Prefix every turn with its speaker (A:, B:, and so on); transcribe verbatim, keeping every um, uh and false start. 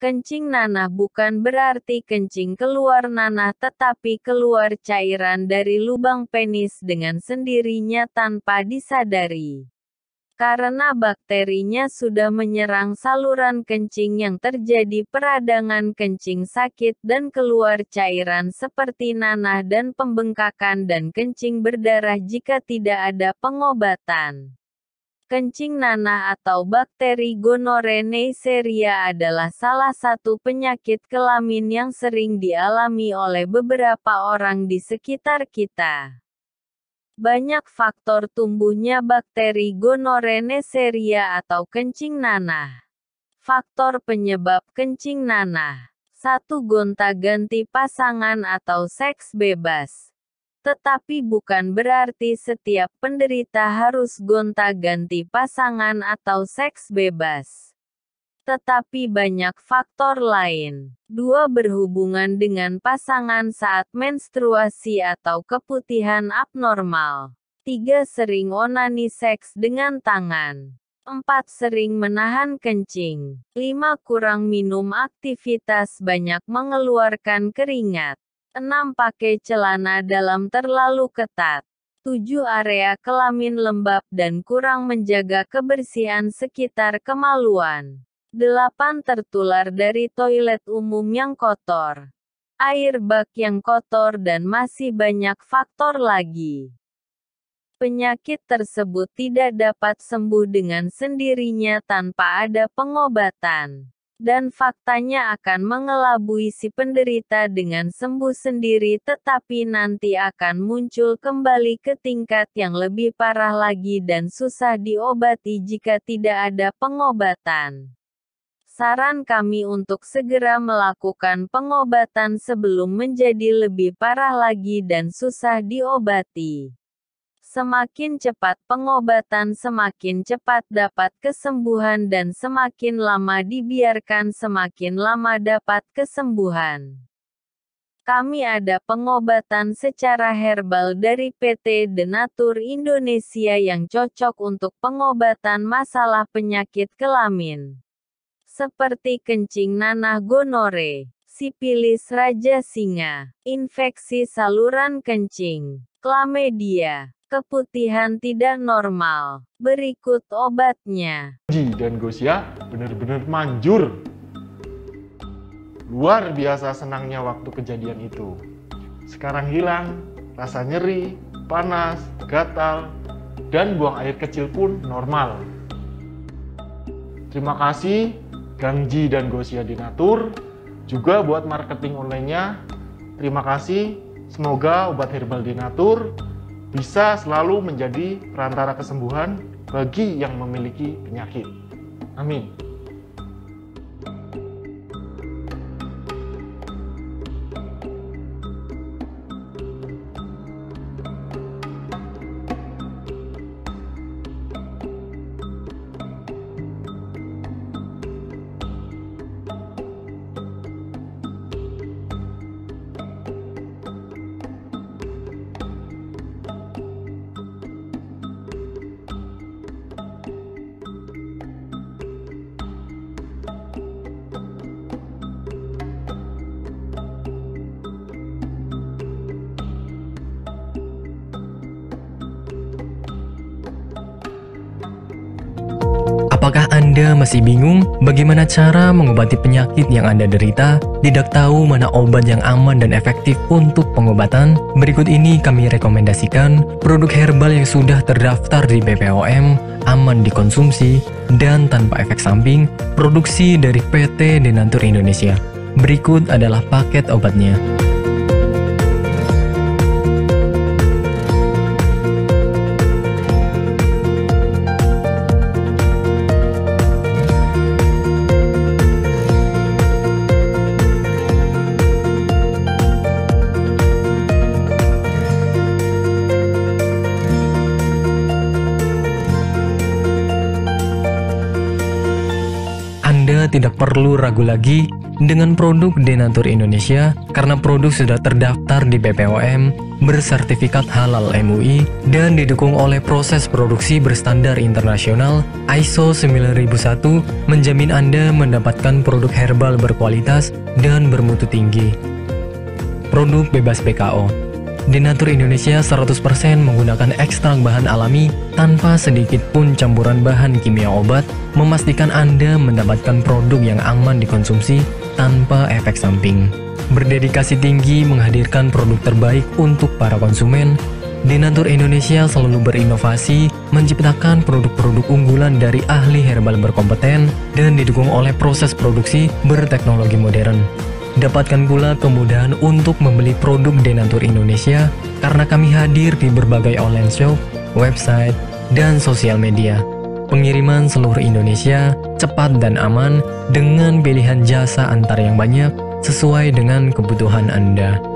A: Kencing nanah bukan berarti kencing keluar nanah tetapi keluar cairan dari lubang penis dengan sendirinya tanpa disadari. Karena bakterinya sudah menyerang saluran kencing yang terjadi peradangan kencing sakit dan keluar cairan seperti nanah dan pembengkakan dan kencing berdarah jika tidak ada pengobatan. Kencing nanah atau bakteri gonore Neisseria adalah salah satu penyakit kelamin yang sering dialami oleh beberapa orang di sekitar kita. Banyak faktor tumbuhnya bakteri gonore Neisseria atau kencing nanah. Faktor penyebab kencing nanah. satu Gonta-ganti pasangan atau seks bebas. Tetapi bukan berarti setiap penderita harus gonta-ganti pasangan atau seks bebas. Tetapi banyak faktor lain. dua Berhubungan dengan pasangan saat menstruasi atau keputihan abnormal. tiga Sering onani seks dengan tangan. empat Sering menahan kencing. lima Kurang minum aktivitas banyak mengeluarkan keringat. enam Pakai celana dalam terlalu ketat. tujuh Area kelamin lembab dan kurang menjaga kebersihan sekitar kemaluan. delapan Tertular dari toilet umum yang kotor. Air bak yang kotor dan masih banyak faktor lagi. Penyakit tersebut tidak dapat sembuh dengan sendirinya tanpa ada pengobatan. Dan faktanya akan mengelabui si penderita dengan sembuh sendiri tetapi nanti akan muncul kembali ke tingkat yang lebih parah lagi dan susah diobati jika tidak ada pengobatan. Saran kami untuk segera melakukan pengobatan sebelum menjadi lebih parah lagi dan susah diobati. Semakin cepat pengobatan semakin cepat dapat kesembuhan dan semakin lama dibiarkan semakin lama dapat kesembuhan. Kami ada pengobatan secara herbal dari P T Denatur Indonesia yang cocok untuk pengobatan masalah penyakit kelamin. Seperti kencing nanah gonore, sipilis raja singa, infeksi saluran kencing, chlamydia, keputihan tidak normal. Berikut obatnya.
B: Ji dan Gosia benar-benar manjur. Luar biasa senangnya waktu kejadian itu. Sekarang hilang, rasa nyeri, panas, gatal, dan buang air kecil pun normal. Terima kasih Gang Ji dan Gosia Denatur, juga buat marketing online-nya. Terima kasih, semoga obat herbal Denatur bisa selalu menjadi perantara kesembuhan bagi yang memiliki penyakit. Amin.
C: Apakah Anda masih bingung bagaimana cara mengobati penyakit yang Anda derita? Tidak tahu mana obat yang aman dan efektif untuk pengobatan? Berikut ini kami rekomendasikan produk herbal yang sudah terdaftar di B P O M, aman dikonsumsi, dan tanpa efek samping, produksi dari P T Denatur Indonesia. Berikut adalah paket obatnya. Anda tidak perlu ragu lagi dengan produk Denatur Indonesia karena produk sudah terdaftar di B P O M, bersertifikat halal M U I, dan didukung oleh proses produksi berstandar internasional I S O sembilan ribu satu, menjamin Anda mendapatkan produk herbal berkualitas dan bermutu tinggi. Produk bebas B K O. Denatur Indonesia seratus persen menggunakan ekstrak bahan alami tanpa sedikit pun campuran bahan kimia obat, memastikan Anda mendapatkan produk yang aman dikonsumsi tanpa efek samping. Berdedikasi tinggi menghadirkan produk terbaik untuk para konsumen, Denatur Indonesia selalu berinovasi, menciptakan produk-produk unggulan dari ahli herbal berkompeten dan didukung oleh proses produksi berteknologi modern. Dapatkan pula kemudahan untuk membeli produk Denatur Indonesia karena kami hadir di berbagai online shop, website, dan sosial media. Pengiriman seluruh Indonesia cepat dan aman dengan pilihan jasa antar yang banyak sesuai dengan kebutuhan Anda.